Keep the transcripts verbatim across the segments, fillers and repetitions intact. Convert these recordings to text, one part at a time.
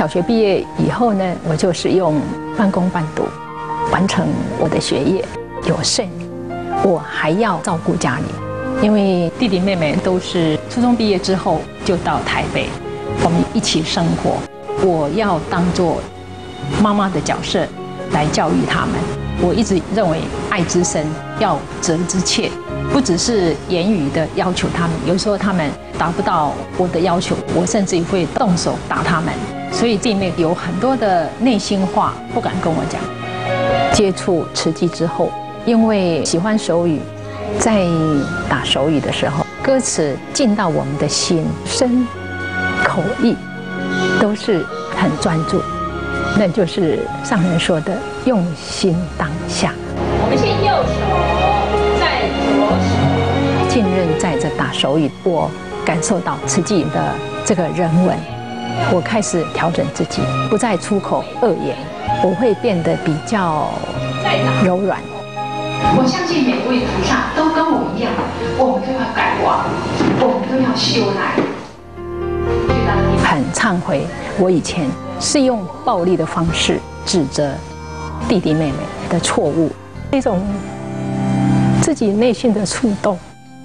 小学毕业以后呢，我就是用半工半读完成我的学业，有剩我还要照顾家里，因为弟弟妹妹都是初中毕业之后就到台北，我们一起生活，我要当做妈妈的角色来教育他们。我一直认为爱之深，要责之切，不只是言语的要求他们，有时候他们达不到我的要求，我甚至会动手打他们。所以弟妹有很多的内心话不敢跟我讲。接触慈济之后，因为喜欢手语，在打手语的时候，歌词进到我们的心，身口意都是很专注，那就是上人说的用心当下。 我们先右手，再左手。 浸润在这打手语，我感受到慈济的这个人文，我开始调整自己，不再出口恶言，我会变得比较柔软。 我相信每位菩萨都跟我一样，我们都要改过，我们都要修来。 很忏悔，我以前是用暴力的方式指责弟弟妹妹的错误，那种自己内心的触动，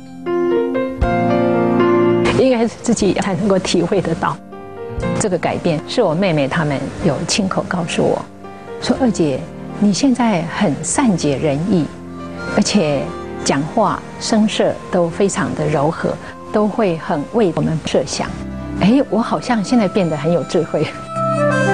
应该是自己才能够体会得到。这个改变是我妹妹她们有亲口告诉我，说二姐，你现在很善解人意，而且讲话声色都非常的柔和，都会很为我们设想。哎，我好像现在变得很有智慧。